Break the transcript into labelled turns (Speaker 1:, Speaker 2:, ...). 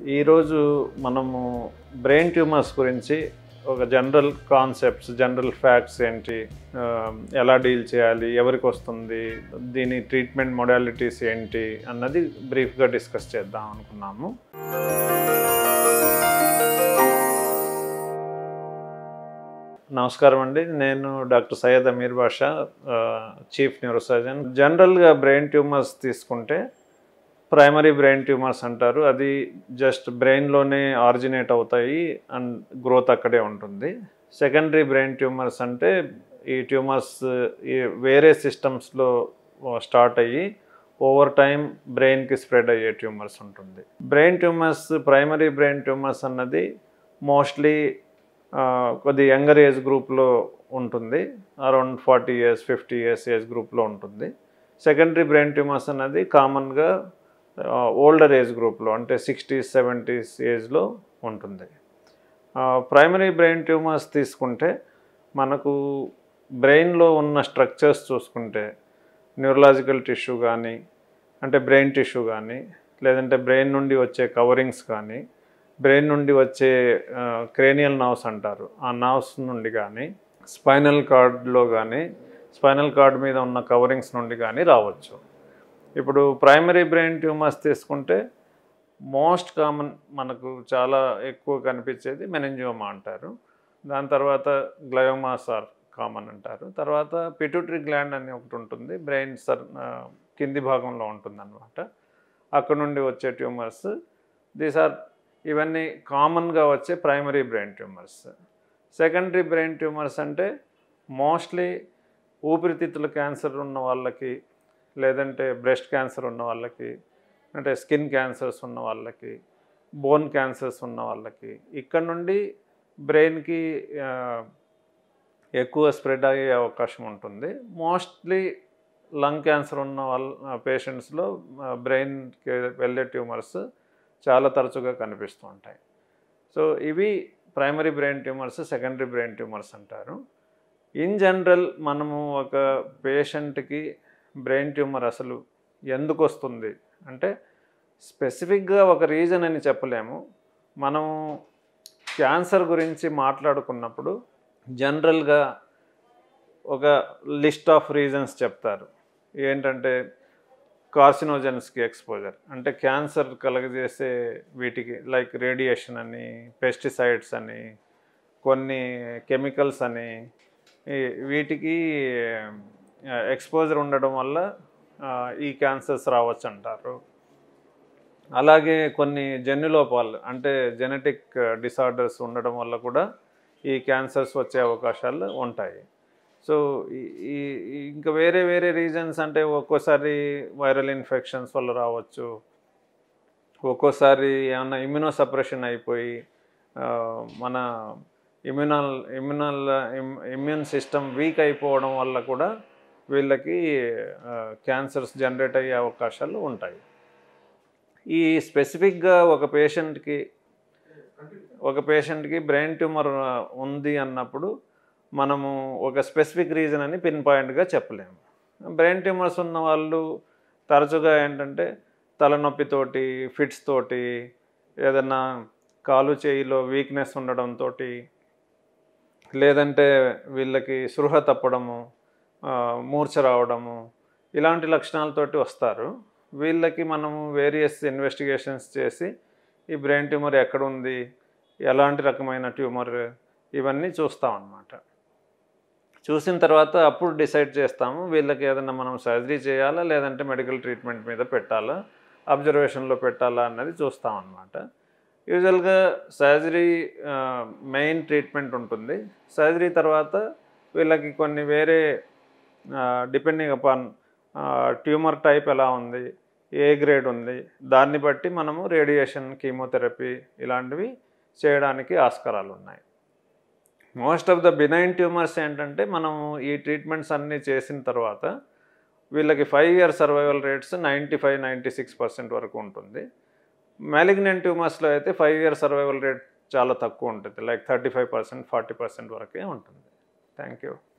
Speaker 1: ఈరోజు మనము brain tumours గురించి ఒక జనరల్ కాన్సెప్ట్స్, జనరల్ ఫ్యాక్ట్స్ ఏంటి, ఎలా డీల్ చేయాలి, ఎవరికి వస్తుంది, దీని ట్రీట్మెంట్ మొడాలిటీస్ ఏంటి అన్నది బ్రీఫ్గా డిస్కస్ చేద్దాం అనుకున్నాము. నమస్కారం అండి, నేను doctor Syed Ameer Basha, chief neurosurgeon. జనరల్గా బ్రెయిన్ ట్యూమర్స్ తీసుకుంటే ప్రైమరీ బ్రెయిన్ ట్యూమర్స్ అంటారు. అది జస్ట్ బ్రెయిన్లోనే ఆరిజినేట్ అవుతాయి అండ్ గ్రోత్ అక్కడే ఉంటుంది. సెకండరీ బ్రెయిన్ ట్యూమర్స్ అంటే ఈ ట్యూమర్స్ వేరే సిస్టమ్స్లో స్టార్ట్ అయ్యి ఓవర్ టైం బ్రెయిన్కి స్ప్రెడ్ అయ్యే ట్యూమర్స్ ఉంటుంది. Brain tumours, primary brain tumours అన్నది మోస్ట్లీ కొద్ది యంగర్ ఏజ్ గ్రూప్లో ఉంటుంది, అరౌండ్ 40 years 50 years ఏజ్ గ్రూప్లో ఉంటుంది. సెకండరీ బ్రెయిన్ ట్యూమర్స్ అన్నది కామన్గా ఓల్డర్ ఏజ్ గ్రూప్లో అంటే 60s 70s ఏజ్లో ఉంటుంది. ప్రైమరీ బ్రెయిన్ ట్యూమర్స్ తీసుకుంటే మనకు బ్రెయిన్లో ఉన్న స్ట్రక్చర్స్ చూసుకుంటే న్యూరలాజికల్ టిష్యూ కానీ, అంటే బ్రెయిన్ టిష్యూ కానీ, లేదంటే బ్రెయిన్ నుండి వచ్చే కవరింగ్స్ కానీ, బ్రెయిన్ నుండి వచ్చే క్రేనియల్ నర్వ్స్ అంటారు, ఆ నర్వ్స్ నుండి కానీ, స్పైనల్ కార్డ్లో కానీ, స్పైనల్ కార్డ్ మీద ఉన్న కవరింగ్స్ నుండి కానీ రావచ్చు. ఇప్పుడు ప్రైమరీ బ్రెయిన్ ట్యూమర్స్ తీసుకుంటే మోస్ట్ కామన్ మనకు చాలా ఎక్కువ కనిపించేది మెనింజియోమా అంటారు. దాని తర్వాత గ్లయోమాస్ ఆర్ కామన్ అంటారు. తర్వాత పిట్యూటరీ గ్లాండ్ అని ఒకటి ఉంటుంది, బ్రెయిన్ కింది భాగంలో ఉంటుంది అన్నమాట. అక్కడ నుండి వచ్చే ట్యూమర్స్, ఇవన్నీ కామన్గా వచ్చే primary brain tumours. Secondary brain tumours అంటే మోస్ట్లీ ఊపిరితిత్తుల క్యాన్సర్ ఉన్న వాళ్ళకి, లేదంటే బ్రెస్ట్ క్యాన్సర్ ఉన్న వాళ్ళకి, అంటే స్కిన్ క్యాన్సర్స్ ఉన్న వాళ్ళకి, బోన్ క్యాన్సర్స్ ఉన్న వాళ్ళకి, ఇక్కడ నుండి బ్రెయిన్కి ఎక్కువ స్ప్రెడ్ అయ్యే అవకాశం ఉంటుంది. మోస్ట్లీ లంగ్ క్యాన్సర్ ఉన్న వాళ్ళ పేషెంట్స్లో బ్రెయిన్కి వెళ్ళే ట్యూమర్స్ చాలా తరచుగా కనిపిస్తూ ఉంటాయి. సో ఇవి primary brain tumours, secondary brain tumours అంటారు. ఇన్ జనరల్ మనము ఒక పేషెంట్కి బ్రెయిన్ ట్యూమర్ అసలు ఎందుకు వస్తుంది అంటే స్పెసిఫిక్గా ఒక రీజన్ అని చెప్పలేము. మనము క్యాన్సర్ గురించి మాట్లాడుకున్నప్పుడు జనరల్గా ఒక లిస్ట్ ఆఫ్ రీజన్స్ చెప్తారు. ఏంటంటే కార్సినోజెన్స్కి ఎక్స్పోజర్, అంటే క్యాన్సర్ కలగజేసే వీటికి లైక్ రేడియేషన్ అని, పెస్టిసైడ్స్ అని, కొన్ని కెమికల్స్ అని, వీటికి ఎక్స్పోజర్ ఉండడం వల్ల ఈ క్యాన్సర్స్ రావచ్చు అంటారు. అలాగే కొన్ని జన్యులోపాలు, అంటే జెనెటిక్ డిసార్డర్స్ ఉండడం వల్ల కూడా ఈ క్యాన్సర్స్ వచ్చే అవకాశాలు ఉంటాయి. సో ఇంకా వేరే వేరే రీజన్స్ అంటే ఒక్కోసారి వైరల్ ఇన్ఫెక్షన్స్ వల్ల రావచ్చు, ఒక్కోసారి ఏమన్నా ఇమ్యూనో సప్రెషన్ అయిపోయి మన ఇమ్యూన్ సిస్టమ్ వీక్ అయిపోవడం వల్ల కూడా వీళ్ళకి క్యాన్సర్స్ జనరేట్ అయ్యే అవకాశాలు ఉంటాయి. ఈ స్పెసిఫిక్గా ఒక పేషెంట్కి బ్రెయిన్ ట్యూమర్ ఉంది అన్నప్పుడు మనము ఒక స్పెసిఫిక్ రీజన్ అని పిన్ పాయింట్గా చెప్పలేము. బ్రెయిన్ ట్యూమర్స్ ఉన్న వాళ్ళు తరచుగా ఏంటంటే తలనొప్పితోటి, ఫిట్స్ తోటి, ఏదన్నా కాలు చేయిలో వీక్నెస్ ఉండడంతో, లేదంటే వీళ్ళకి స్పృహ తప్పడము, మూర్ఛ రావడము, ఇలాంటి లక్షణాలతోటి వస్తారు. వీళ్ళకి మనము వేరియస్ ఇన్వెస్టిగేషన్స్ చేసి ఈ బ్రెయిన్ ట్యూమర్ ఎక్కడుంది, ఎలాంటి రకమైన ట్యూమర్, ఇవన్నీ చూస్తామన్నమాట. చూసిన తర్వాత అప్పుడు డిసైడ్ చేస్తాము వీళ్ళకి ఏదైనా మనం సర్జరీ చేయాలా, లేదంటే మెడికల్ ట్రీట్మెంట్ మీద పెట్టాలా, అబ్జర్వేషన్లో పెట్టాలా అన్నది చూస్తామన్నమాట. యూజువల్గా సర్జరీ మెయిన్ ట్రీట్మెంట్ ఉంటుంది. సర్జరీ తర్వాత వీళ్ళకి కొన్ని వేరే డిపెండింగ్ అపాన్ ట్యూమర్ టైప్ ఎలా ఉంది, ఏ గ్రేడ్ ఉంది, దాన్ని బట్టి మనము రేడియేషన్, కీమోథెరపీ ఇలాంటివి చేయడానికి ఆస్కారాలు ఉన్నాయి. Most of the benign tumours ఏంటంటే మనము ఈ ట్రీట్మెంట్స్ అన్నీ చేసిన తర్వాత వీళ్ళకి 5 year సర్వైవల్ రేట్స్ 95-96% వరకు ఉంటుంది. మ్యాలిగ్నెంట్ ట్యూమర్స్లో అయితే 5 year సర్వైవల్ రేట్ చాలా తక్కువ ఉంటుంది, లైక్ 35% 40% వరకే ఉంటుంది. Thank you.